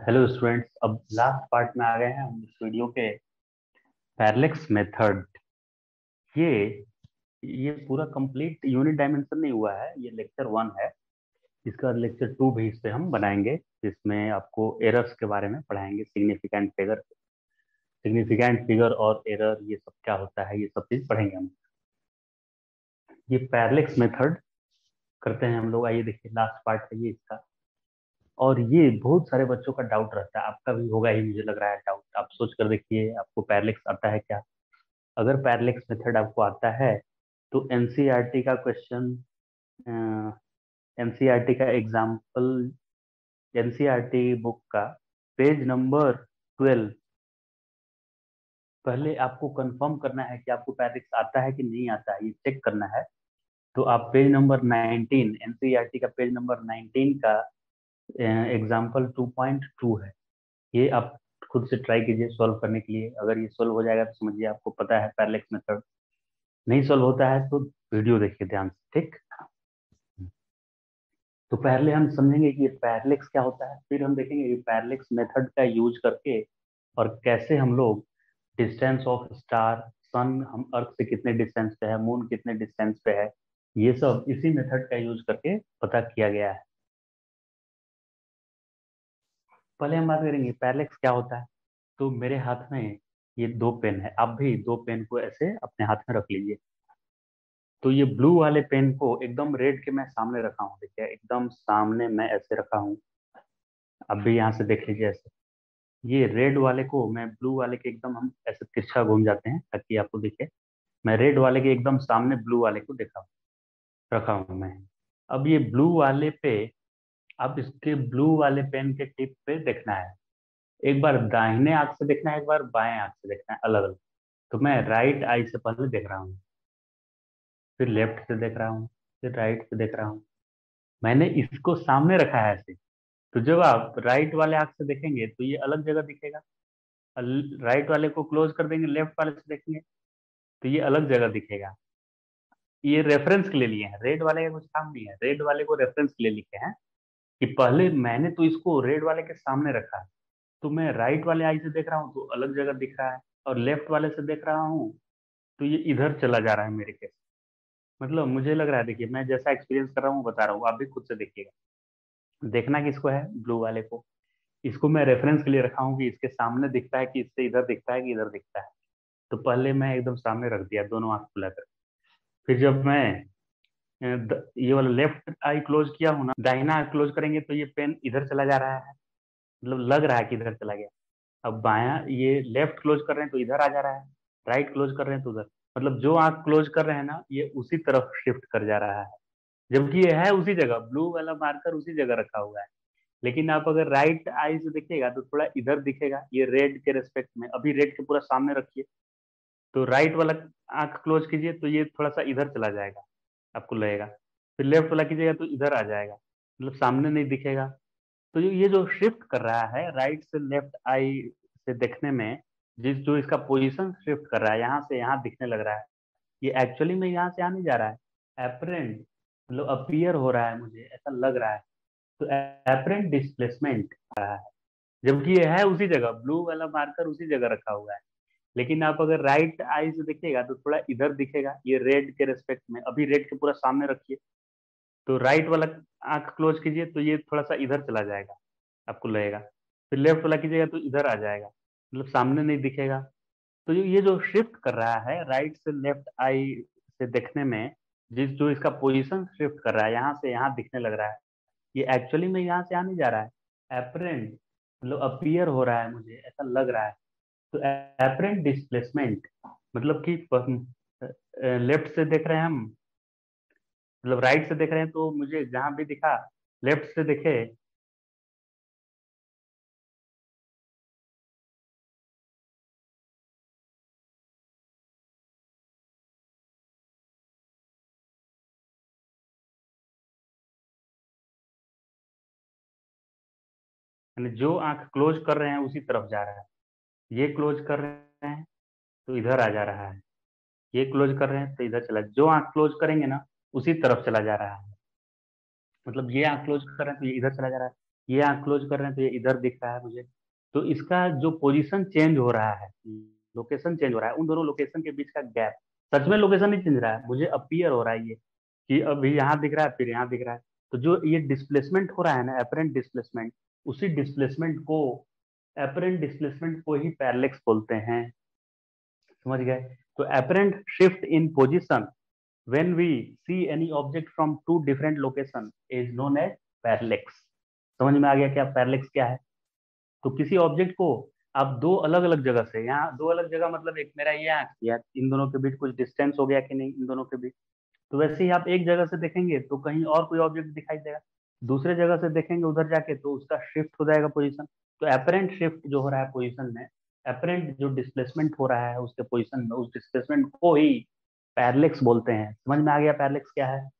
Hello students, अब last part में आ गए हैं हम इस वीडियो के। Parallax method. ये ये पूरा कंप्लीट यूनिट डायमेंशन नहीं हुआ है, ये लेक्चर 1 है। इसका लेक्चर 2 भी इस पे हम बनाएंगे, जिसमें आपको एरर्स के बारे में पढ़ाएंगे। सिग्निफिकेंट फिगर और एरर, ये सब क्या होता है, ये सब चीज पढ़ेंगे हम। ये पैरेलक्स मेथड करते हैं हम लोग। आइए देखिए, लास्ट पार्ट है ये इसका। और ये बहुत सारे बच्चों का डाउट रहता है, आपका भी होगा ही, मुझे लग रहा है डाउट। आप सोच कर देखिए, आपको पैरेलक्स आता है क्या? अगर पैरेलक्स मेथड आपको आता है तो एनसीईआरटी का क्वेश्चन, एनसीईआरटी का एग्जाम्पल, एनसीईआरटी बुक का पेज नंबर 12, पहले आपको कंफर्म करना है कि आपको पैरेलक्स आता है कि नहीं आता है, ये चेक करना है। तो आप पेज नंबर 19, एनसीईआरटी का पेज नंबर 19 का एग्जाम्पल 2.2 है। ये आप खुद से ट्राई कीजिए सॉल्व करने के लिए। अगर ये सॉल्व हो जाएगा तो समझिए आपको पता है पैरेलक्स मेथड। नहीं सॉल्व होता है तो वीडियो देखिए ध्यान से, ठीक। तो पहले हम समझेंगे कि ये पैरेलक्स क्या होता है, फिर हम देखेंगे कि पैरेलक्स मेथड का यूज करके और कैसे हम लोग डिस्टेंस ऑफ स्टार, सन हम अर्थ से कितने डिस्टेंस पे है, मून कितने डिस्टेंस पे है, ये सब इसी मेथड का यूज करके पता किया गया है। पहले हम बात करेंगे पैरेलक्स क्या होता है। तो मेरे हाथ में ये दो पेन है, आप भी दो पेन को ऐसे अपने हाथ में रख लीजिए। तो ये ब्लू वाले पेन को एकदम रेड के मैं सामने रखा हूँ, देखिए एकदम सामने मैं ऐसे रखा हूँ। अब भी यहाँ से देख लीजिए ऐसे। ये रेड वाले को मैं ब्लू वाले के एकदम, हम ऐसे तिरछा घूम जाते हैं ताकि आपको दिखे। मैं रेड वाले के एकदम सामने ब्लू वाले को देखा रखा हूँ मैं। अब ये ब्लू वाले पे, अब इसके ब्लू वाले पेन के टिप पे देखना है। एक बार दाहिने आंख से देखना है, एक बार बाएं आंख से देखना है, अलग अलग। तो मैं राइट आई से पहले देख रहा हूँ, फिर लेफ्ट से देख रहा हूँ, फिर राइट से देख रहा हूँ। मैंने इसको सामने रखा है ऐसे। तो जब आप राइट वाले आंख से देखेंगे तो ये अलग जगह दिखेगा। राइट वाले को क्लोज कर देंगे, लेफ्ट वाले से देखेंगे तो ये अलग जगह दिखेगा। ये रेफरेंस के लिए लिए हैं, रेड वाले का कुछ काम नहीं है, रेड वाले को रेफरेंस के लिए लिखे हैं कि पहले मैंने तो इसको रेड वाले के सामने रखा है। तो मैं राइट वाले आई से देख रहा हूँ तो अलग जगह दिख रहा है, और लेफ्ट वाले से देख रहा हूँ तो ये इधर चला जा रहा है मेरे केस। मतलब मुझे लग रहा है, देखिए मैं जैसा एक्सपीरियंस कर रहा हूँ बता रहा हूँ, आप भी खुद से देखिएगा। देखना किसको है, ब्लू वाले को। इसको मैं रेफरेंस के लिए रखा हूँ कि इसके सामने दिखता है कि इससे इधर दिखता है कि इधर दिखता है। तो पहले मैं एकदम सामने रख दिया दोनों आंख खुला कर। फिर जब मैं ये वाला लेफ्ट आई क्लोज किया हूं ना, दाहिना आई क्लोज करेंगे तो ये पेन इधर चला जा रहा है, मतलब लग रहा है कि इधर चला गया। अब बायां ये लेफ्ट क्लोज कर रहे हैं तो इधर आ जा रहा है, राइट क्लोज कर रहे हैं तो उधर। मतलब जो आंख क्लोज कर रहे हैं ना, ये उसी तरफ शिफ्ट कर जा रहा है। जबकि ये है उसी जगह, ब्लू वाला मार्कर उसी जगह रखा हुआ है। लेकिन आप अगर राइट आई से देखिएगा तो थोड़ा इधर दिखेगा, ये रेड के रेस्पेक्ट में। अभी रेड के पूरा सामने रखिए, तो राइट वाला आंख क्लोज कीजिए तो ये थोड़ा सा इधर चला जाएगा, आपको लगेगा। फिर लेफ्ट वाला कीजिएगा तो इधर आ जाएगा, मतलब सामने नहीं दिखेगा। तो ये जो शिफ्ट कर रहा है राइट से लेफ्ट आई से देखने में, जिस जो इसका पोजीशन शिफ्ट कर रहा है, यहाँ से यहाँ दिखने लग रहा है, ये एक्चुअली में यहाँ से आने जा रहा है। एपरेंट मतलब अपीयर हो रहा है, मुझे ऐसा लग रहा है। तो एपरेंट डिस्प्लेसमेंट आ रहा है, जबकि ये है उसी जगह, ब्लू वाला मार्कर उसी जगह रखा हुआ है। लेकिन आप अगर राइट आई से देखिएगा तो थोड़ा इधर दिखेगा, ये रेड के रेस्पेक्ट में। अभी रेड के पूरा सामने रखिए, तो राइट वाला आंख क्लोज कीजिए तो ये थोड़ा सा इधर चला जाएगा, आपको लगेगा। फिर लेफ्ट वाला कीजिएगा तो इधर आ जाएगा, मतलब सामने नहीं दिखेगा। तो ये जो शिफ्ट कर रहा है राइट से लेफ्ट आई से देखने में, जिस जो इसका पोजीशन शिफ्ट कर रहा है, यहाँ से यहाँ दिखने लग रहा है, ये एक्चुअली में यहाँ से आने जा रहा है। एपरेंट मतलब अपीयर हो रहा है, मुझे ऐसा लग रहा है। तो एपरेंट डिस्प्लेसमेंट मतलब कि लेफ्ट से देख रहे हैं हम, मतलब राइट से देख रहे हैं तो मुझे जहां भी दिखा, लेफ्ट से देखे, यानी जो आंख क्लोज कर रहे हैं उसी तरफ जा रहा है। ये क्लोज कर रहे हैं तो इधर आ जा रहा है, ये क्लोज कर रहे हैं तो इधर चला, जो आंख क्लोज करेंगे ना उसी तरफ चला जा रहा है। मतलब ये आंख क्लोज कर रहे हैं तो ये इधर चला जा रहा है, ये आंख क्लोज कर रहे हैं तो ये इधर दिख रहा है मुझे। तो इसका जो पोजीशन चेंज हो रहा है, लोकेशन चेंज हो रहा है, उन दोनों लोकेशन के बीच का गैप, सच में लोकेशन नहीं चेंज रहा है, मुझे अपीयर हो रहा है ये कि अभी यहाँ दिख रहा है फिर यहाँ दिख रहा है। तो जो ये डिस्प्लेसमेंट हो रहा है ना, एपरेंट डिस्प्लेसमेंट, उसी डिस्प्लेसमेंट को ही पैरेलेक्स बोलते हैं। समझ गए? तो apparent shift in position when we see any object from two different location is known as parallax। समझ में आ गया क्या पैरेलेक्स क्या है? तो किसी ऑब्जेक्ट को आप दो अलग अलग जगह से, यहाँ दो अलग जगह मतलब एक मेरा ये आंख या इन दोनों के बीच कुछ डिस्टेंस हो गया कि नहीं इन दोनों के बीच, तो वैसे ही आप एक जगह से देखेंगे तो कहीं और कोई ऑब्जेक्ट दिखाई देगा, दूसरे जगह से देखेंगे उधर जाके तो उसका शिफ्ट हो जाएगा पोजीशन। तो एपरेंट शिफ्ट जो हो रहा है पोजीशन में, एपरेंट जो डिस्प्लेसमेंट हो रहा है उसके पोजीशन में, उस डिस्प्लेसमेंट को ही पैरेलेक्स बोलते हैं। समझ में आ गया पैरेलेक्स क्या है?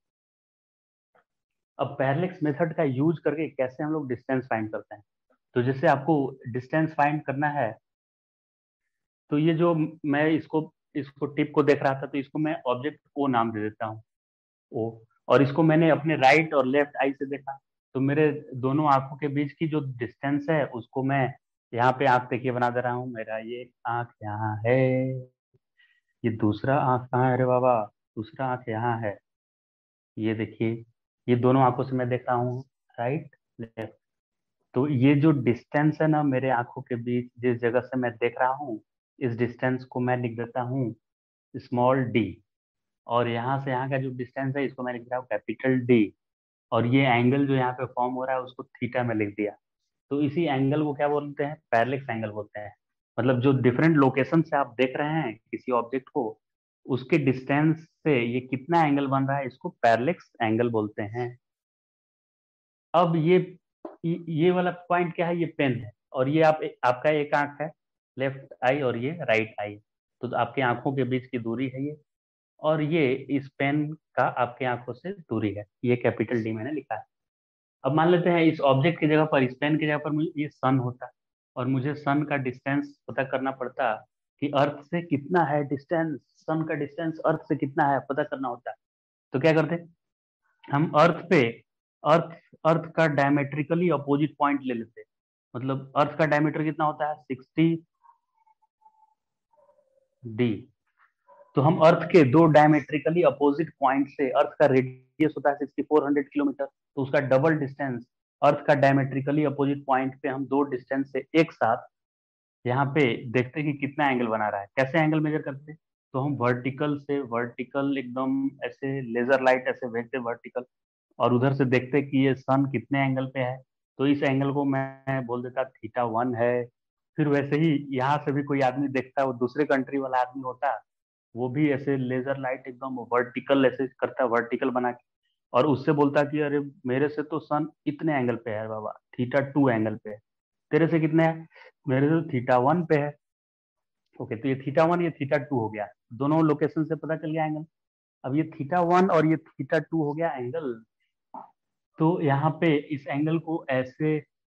अब पैरेलेक्स मेथड का यूज करके कैसे हम लोग डिस्टेंस फाइंड करते हैं, तो जैसे आपको डिस्टेंस फाइंड करना है, तो ये जो मैं इसको इसको टिप को देख रहा था, तो इसको मैं ऑब्जेक्ट ओ नाम दे देता हूँ, ओ। और इसको मैंने अपने राइट और लेफ्ट आई से देखा, तो मेरे दोनों आंखों के बीच की जो डिस्टेंस है उसको मैं यहाँ पे आंख देखिए बना दे रहा हूँ। मेरा ये आंख यहाँ है, ये दूसरा आंख कहाँ है? अरे बाबा, दूसरा आंख यहाँ है। ये देखिए, ये दोनों आंखों से मैं देख रहा हूँ राइट लेफ्ट। तो ये जो डिस्टेंस है ना मेरे आंखों के बीच, जिस जगह से मैं देख रहा हूँ, इस डिस्टेंस को मैं लिख देता हूँ स्मॉल डी। और यहाँ से यहाँ का जो डिस्टेंस है इसको मैं लिख रहा हूँ कैपिटल डी। और ये एंगल जो यहाँ पे फॉर्म हो रहा है उसको थीटा में लिख दिया। तो इसी एंगल को क्या बोलते हैं? पैरेलेक्स एंगल बोलते हैं। मतलब जो डिफरेंट लोकेशन से आप देख रहे हैं किसी ऑब्जेक्ट को, उसके डिस्टेंस से ये कितना एंगल बन रहा है, इसको पैरेलेक्स एंगल बोलते हैं। अब ये वाला पॉइंट क्या है? ये पेन है, और ये आपका एक आंख है लेफ्ट आई और ये राइट आई। तो आपकी आंखों के बीच की दूरी है ये, और ये इस पेन का आपके आंखों से दूरी है, ये कैपिटल डी मैंने लिखा है। अब मान लेते हैं इस ऑब्जेक्ट की जगह पर, इस पेन की जगह पर मुझे ये सन होता, और मुझे सन का डिस्टेंस पता करना पड़ता कि अर्थ से कितना है डिस्टेंस, सन का डिस्टेंस अर्थ से कितना है पता करना होता। तो क्या करते, हम अर्थ अर्थ का डायमेट्रिकली अपोजिट पॉइंट ले लेते। मतलब अर्थ का डायमीटर कितना होता है? 60 डी। तो हम अर्थ के दो डायमेट्रिकली अपोजिट पॉइंट से, अर्थ का रेडियस होता है 6400 किलोमीटर, तो उसका डबल डिस्टेंस अर्थ का डायमेट्रिकली अपोजिट पॉइंट पे हम दो डिस्टेंस से एक साथ यहाँ पे देखते हैं कि कितना एंगल बना रहा है। कैसे एंगल मेजर करते हैं? तो हम वर्टिकल से वर्टिकल एकदम ऐसे लेजर लाइट ऐसे भेजते वर्टिकल, और उधर से देखते कि ये सन कितने एंगल पे है। तो इस एंगल को मैं बोल देता थीटा 1 है। फिर वैसे ही यहाँ से भी कोई आदमी देखता है, वो दूसरे कंट्री वाला आदमी होता है, वो भी ऐसे लेजर लाइट एकदम वर्टिकल ऐसे करता है, वर्टिकल बना के, और उससे बोलता कि अरे मेरे से तो सन इतने एंगल पे है बाबा, थीटा 2 एंगल पे है। तेरे से कितने है? मेरे से थीटा 1 पे है। ओके, तो ये थीटा 1 ये थीटा 2 हो गया, दोनों लोकेशन से पता चल गया एंगल। अब ये थीटा 1 और ये थीटा 2 हो गया एंगल। तो यहाँ पे इस एंगल को ऐसे,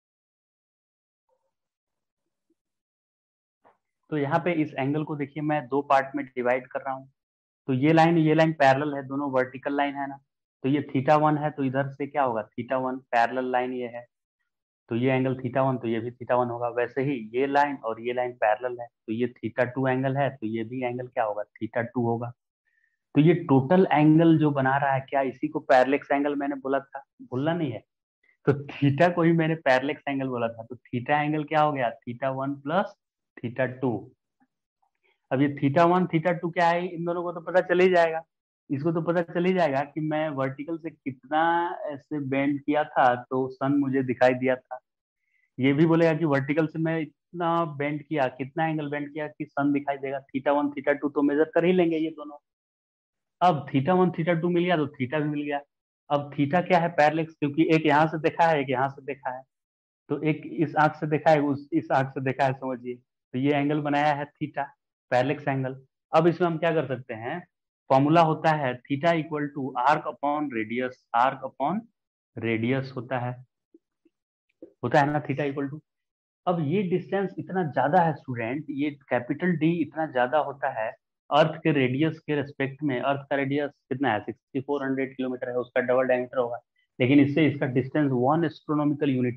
तो यहाँ पे इस एंगल को देखिए मैं दो पार्ट में डिवाइड कर रहा हूँ। तो ये लाइन पैरेलल है, दोनों वर्टिकल लाइन है ना। तो ये थीटा 1 है, तो इधर से क्या होगा? थीटा 1 पैरेलल लाइन ये है, तो ये एंगल थीटा 1, तो ये भी थीटा 1 होगा। वैसे ही ये लाइन और ये लाइन पैरेलल है, तो ये थीटा 2 एंगल है, तो ये भी एंगल क्या होगा? थीटा 2 होगा। तो ये टोटल एंगल जो बना रहा है, क्या इसी को पैरेलेक्स एंगल मैंने बोला था? भूलना नहीं है। तो थीटा को ही मैंने पैरेलेक्स एंगल बोला था, तो थीटा एंगल क्या हो गया? Theta 1 plus theta 2। अब ये थीटा 1 थीटा 2 क्या है, इन दोनों को तो पता चल ही जाएगा। इसको तो पता चल ही जाएगा कि मैं वर्टिकल से कितना ऐसे बेंड किया था तो सन मुझे दिखाई दिया था। ये भी बोलेगा कि वर्टिकल से मैं इतना बेंड किया, कितना एंगल बेंड किया कि सन दिखाई देगा। थीटा 1 थीटा 2 तो मेजर कर ही लेंगे ये दोनों। अब थीटा 1 थीटा 2 मिल गया तो थीटा भी मिल गया। अब थीटा क्या है? पैरेलेक्स, क्योंकि एक यहाँ से देखा है एक यहाँ से देखा है, तो एक इस आंख से देखा है इस आंख से देखा है, समझिए। तो ये एंगल बनाया है थीटा, पैरेलेक्स एंगल। अब इसमें हम क्या कर सकते हैं? फॉर्मूला होता है theta equal to arc upon radius, arc upon radius होता है ना थीटा इक्वल टू। अब ये डिस्टेंस इतना ज्यादा है स्टूडेंट, ये कैपिटल डी इतना ज्यादा होता है अर्थ के रेडियस के रेस्पेक्ट में। अर्थ का रेडियस कितना है? 6400 किलोमीटर है, उसका डबल डायमीटर होगा, लेकिन इससे इसका डिस्टेंस 1 एस्ट्रोनॉमिकल यूनिट है।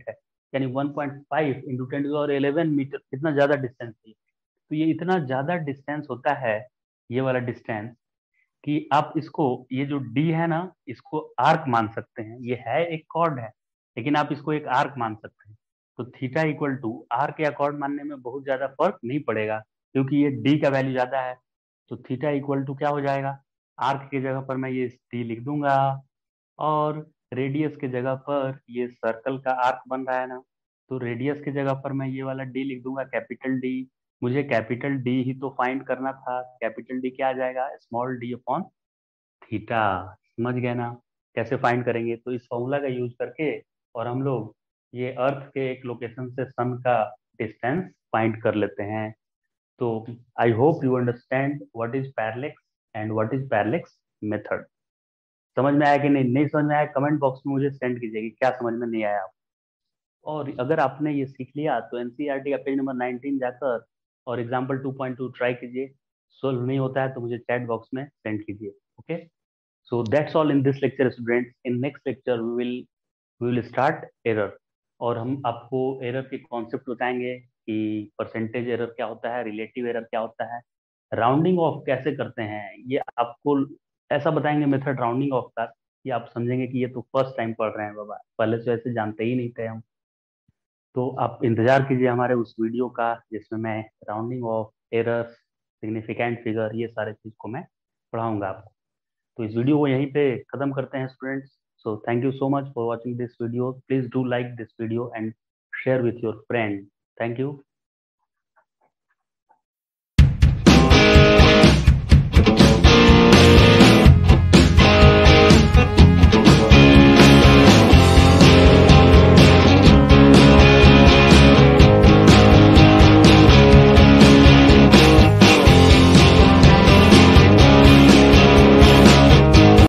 यानी 1.5 इंटू 10 to the 11 मीटर, कितना ज्यादा डिस्टेंस है। तो ये इतना ज्यादा डिस्टेंस होता है, ये वाला डिस्टेंस, कि आप इसको, ये जो डी है ना, इसको आर्क मान सकते हैं। ये है एक कॉर्ड है, लेकिन आप इसको एक आर्क मान सकते हैं। तो थीटा इक्वल टू आर्क या कॉर्ड मानने में बहुत ज्यादा फर्क नहीं पड़ेगा, क्योंकि ये डी का वैल्यू ज्यादा है। तो थीटा इक्वल टू क्या हो जाएगा, आर्क की जगह पर मैं ये डी लिख दूंगा, और रेडियस के जगह पर ये सर्कल का आर्क बन रहा है ना, तो रेडियस की जगह पर मैं ये वाला डी लिख दूंगा, कैपिटल डी। मुझे कैपिटल डी ही तो फाइंड करना था, कैपिटल डी क्या आ जाएगा, स्मॉल डी अपॉन थीटा। समझ गए ना कैसे फाइंड करेंगे, तो इस फॉर्मूला का यूज करके और हम लोग ये अर्थ के एक लोकेशन से सन का डिस्टेंस फाइंड कर लेते हैं। तो I hope you understand what is parallax and what is parallax method. समझ में आया कि नहीं, नहीं समझ में आया कमेंट बॉक्स में मुझे सेंड कीजिएगा क्या समझ में नहीं आया। और अगर आपने ये सीख लिया तो एनसीईआरटी का पेज नंबर 19 जाकर और एग्जाम्पल 2.2 ट्राई कीजिए। सोल्व नहीं होता है तो मुझे चैट बॉक्स में सेंड कीजिए। Okay, so that's all in this lecture students. In next lecture we will start error, और हम आपको एरर के कॉन्सेप्ट बताएंगे कि परसेंटेज एरर क्या होता है, रिलेटिव एरर क्या होता है, राउंडिंग ऑफ कैसे करते हैं, ये आपको ऐसा बताएंगे मेथड राउंडिंग ऑफ का कि आप समझेंगे कि ये तो फर्स्ट टाइम पढ़ रहे हैं बाबा, पहले से ऐसे जानते ही नहीं थे हम। तो आप इंतजार कीजिए हमारे उस वीडियो का जिसमें मैं rounding off, errors, significant figure, ये सारे चीज को मैं पढ़ाऊंगा आपको। तो इस वीडियो को यहीं पे खत्म करते हैं students. So thank you so much for watching this video. Please do like this video and share with your friend. Thank you.